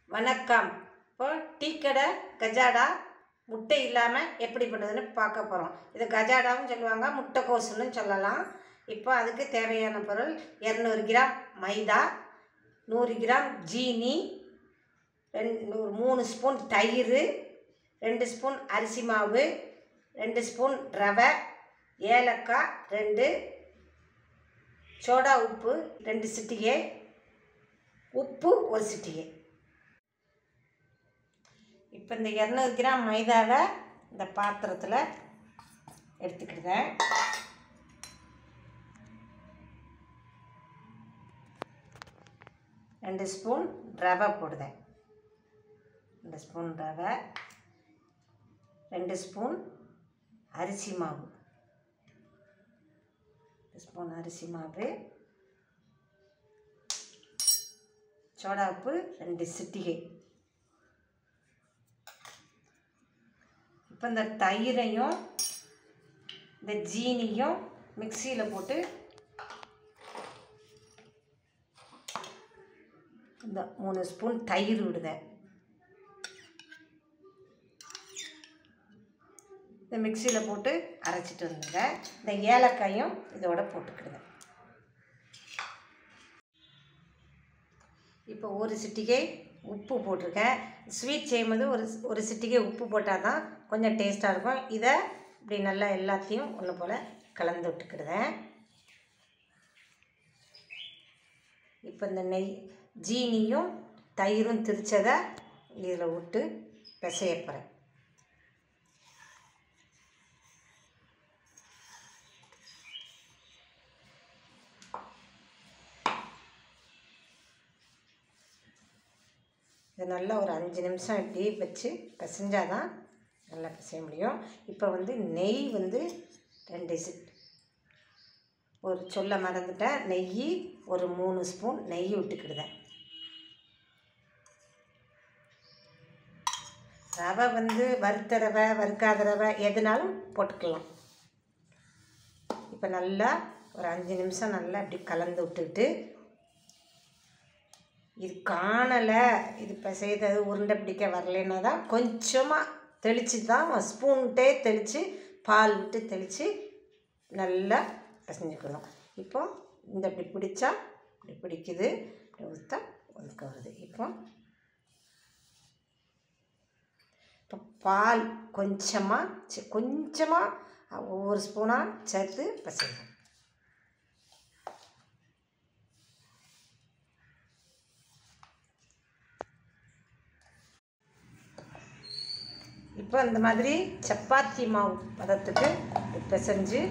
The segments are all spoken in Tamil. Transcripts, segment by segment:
வணக்கம். இப்போ டீ கடை கஜாடா முட்டை இல்லாமல் எப்படி பண்ணுறதுன்னு பார்க்க போகிறோம். இது கஜாடாவும் சொல்லுவாங்க, முட்டைக்கோசுன்னு சொல்லலாம். இப்போ அதுக்கு தேவையான பொருள் 200 கிராம் மைதா, 100 கிராம் ஜீனி, 3 ஸ்பூன் தயிர், 2 ஸ்பூன் அரிசி மாவு, 2 ஸ்பூன் ரவை, ஏலக்காய் 2, சோடா உப்பு 2 சிட்டிகை, உப்பு 1 சிட்டிகை. இப்போ இந்த 200 கிராம் மைதாவை இந்த பாத்திரத்தில் எடுத்துக்கிடுதேன். ரெண்டு ஸ்பூன் ரவை போடுதேன். 2 ஸ்பூன் ரவை, 2 ஸ்பூன் அரிசி மாவு, 2 ஸ்பூன் அரிசி மாவு, சோடா உப்பு 2 சிட்டிகை. இப்போ இந்த தயிரையும் இந்த ஜீனியும் மிக்சியில் போட்டு இந்த 3 ஸ்பூன் தயிர் விடுதேன். இந்த மிக்சியில் போட்டு அரைச்சிட்டு வந்துங்க. இந்த ஏலக்காயும் இதோட போட்டுக்கிடுங்க. இப்போ 1 சிட்டிகை உப்பு போட்டிருக்கேன். ஸ்வீட் செய்யும்போது ஒரு சிட்டிகை உப்பு போட்டால் தான் கொஞ்சம் டேஸ்ட்டாக இருக்கும். இதை இப்படி நல்லா எல்லாத்தையும் ஒன்று போல் கலந்து விட்டுக்கிடுவேன். இப்போ இந்த ஜீனியும் தயிரும் திரிச்சதை இதில் விட்டு பிசைய போகிறேன். இது நல்லா ஒரு 5 நிமிஷம் இப்படி வச்சு பிசைஞ்சால் தான் நல்லா பிசைய முடியும். இப்போ நெய் 2 ஒரு சொல்ல மறந்துட்டேன். நெய் ஒரு 3 ஸ்பூன் நெய் விட்டுக்கிடுதேன். ரவை வறுத்த ரவை, வறுக்காத ரவை எதுனாலும் போட்டுக்கலாம். இப்போ நல்லா ஒரு 5 நிமிஷம் நல்லா இப்படி கலந்து விட்டுக்கிட்டு, இது காணலை, இது பிசையது உருண்டை பிடிக்க வரலைன்னா தான் கொஞ்சமாக தெளித்து தான் ஸ்பூன்கிட்டே தெளித்து பால் விட்டு தெளித்து நல்லா பிசைஞ்சுக்கணும். இப்போ இந்த இப்படி பிடிச்சா இப்படி பிடிக்குது, இப்படி ஊற்றா ஒதுக்க வருது. இப்போ பால் கொஞ்சமாக ஒவ்வொரு ஸ்பூனாக சேர்த்து பிசையணும். இப்போ இந்த மாதிரி சப்பாத்தி மாவு பதத்துக்கு பிசைஞ்சு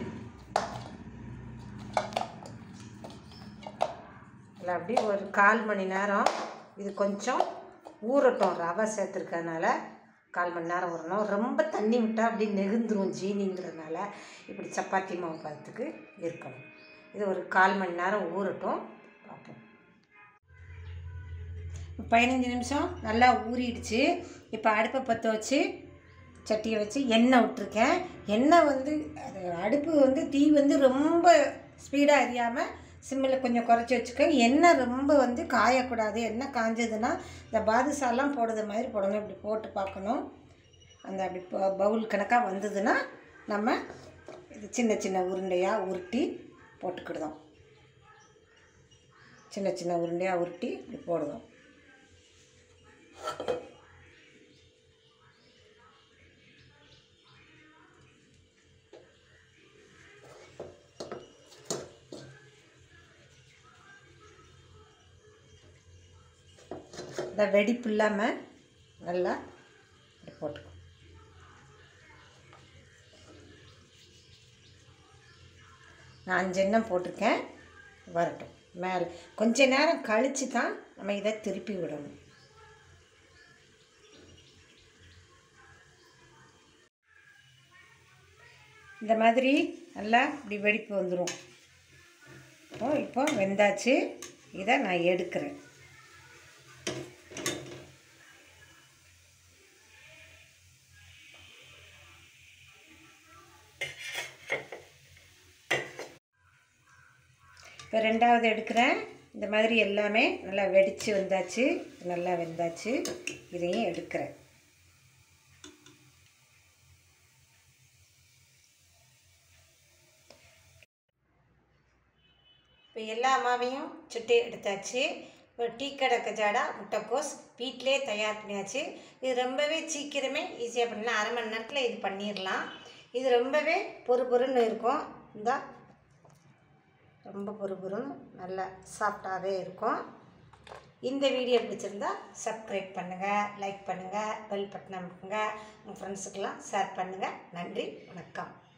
இல்லை அப்படி ஒரு 1/4 மணி நேரம் இது கொஞ்சம் ஊறட்டும். ரவை சேர்த்துருக்கறதுனால 1/4 மணி நேரம் ஊறணும். ரொம்ப தண்ணி விட்டால் அப்படி நெகுந்துரும் ஜீனிங்கிறதுனால இப்படி சப்பாத்தி மாவு பதத்துக்கு இருக்கணும். இது ஒரு 1/4 மணி நேரம் ஊறட்டும், பார்ப்போம். 15 நிமிஷம் நல்லா ஊறிடுச்சு. இப்போ அடுப்பை பற்ற வச்சு சட்டியை வச்சு எண்ணெய் விட்டுருக்கேன். எண்ணெய் அது அடுப்பு தீ ரொம்ப ஸ்பீடாக எரியாமல் சிம்மில் கொஞ்சம் குறைச்சி வச்சுக்க. எண்ணெய் ரொம்ப காயக்கூடாது. எண்ணெய் காஞ்சதுன்னா இந்த பாதுஷாலாம் போடுறது மாதிரி போடணும். இப்படி போட்டு பார்க்கணும். அந்த அப்படி பவுல் கணக்காக வந்ததுன்னா நம்ம இது சின்ன சின்ன உருண்டையாக உருட்டி போட்டுக்கிடுதோம். சின்ன சின்ன உருண்டையாக உருட்டி இப்படி போடுவோம். இந்த வெடிப்பு இல்லாமல் நல்லா போட்டுக்கோ. நான் 5 எண்ணெய் போட்டிருக்கேன். வரட்டும். மேலே கொஞ்ச நேரம் கழித்து தான் நம்ம இதை திருப்பி விடணும். இந்த மாதிரி நல்லா இப்படி வெடிப்பு வந்துடும். இப்போ வெந்தாச்சு. இதை நான் எடுக்கிறேன். இப்போ 2வது எடுக்கிறேன். இந்த மாதிரி எல்லாமே நல்லா வெடித்து வந்தாச்சு, நல்லா வெந்தாச்சு. இதையும் எடுக்கிறேன். இப்போ எல்லா மாவையும் சுட்டு எடுத்தாச்சு. ஒரு டீக்கடை கஜாடா முட்டைக்கோஸ் வீட்டிலே தயார் பண்ணியாச்சு. இது ரொம்பவே சீக்கிரமே ஈஸியாக பண்ணலாம். அரை மணி நேரத்தில் இது பண்ணிடலாம். இது ரொம்பவே பொறுன்னு இருக்கும். இந்த ரொம்ப பொறுன்னு நல்லா சாஃப்டாகவே இருக்கும். இந்த வீடியோ பிடிச்சிருந்தா சப்ஸ்கிரைப் பண்ணுங்கள், லைக் பண்ணுங்கள், பெல் பட்டன் அமுக்குங்க, உங்கள் ஃப்ரெண்ட்ஸுக்கெல்லாம் ஷேர் பண்ணுங்கள். நன்றி, வணக்கம்.